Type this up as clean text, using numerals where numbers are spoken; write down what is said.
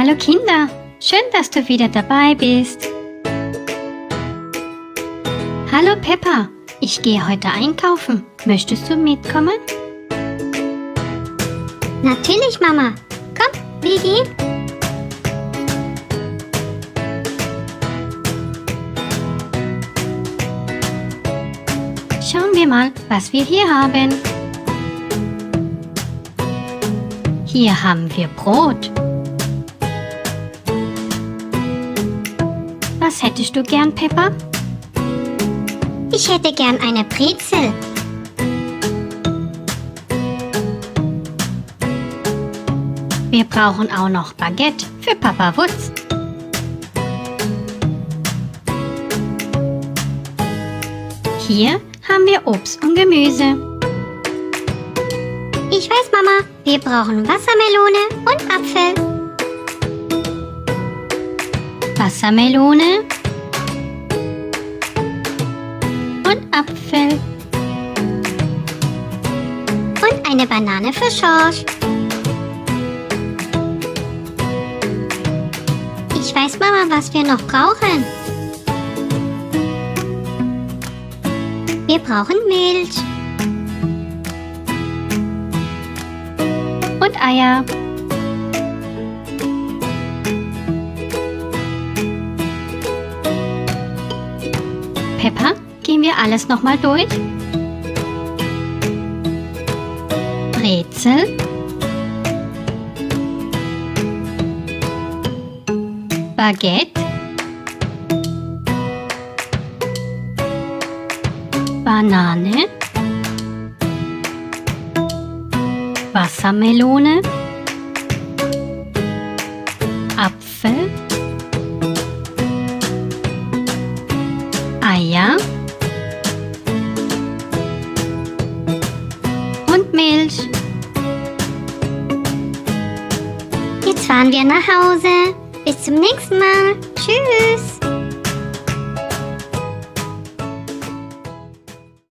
Hallo Kinder, schön, dass du wieder dabei bist. Hallo Peppa, ich gehe heute einkaufen. Möchtest du mitkommen? Natürlich, Mama. Komm, wir gehen. Schauen wir mal, was wir hier haben. Hier haben wir Brot. Was hättest du gern, Peppa? Ich hätte gern eine Brezel. Wir brauchen auch noch Baguette für Papa Wutz. Hier haben wir Obst und Gemüse. Ich weiß, Mama. Wir brauchen Wassermelone und Apfel. Wassermelone und Apfel. Und eine Banane für Schorsch. Ich weiß, Mama, was wir noch brauchen. Wir brauchen Milch. Und Eier. Peppa, gehen wir alles nochmal durch? Brezel. Baguette. Banane. Wassermelone. Apfel. Eier. Und Milch. Jetzt fahren wir nach Hause. Bis zum nächsten Mal. Tschüss.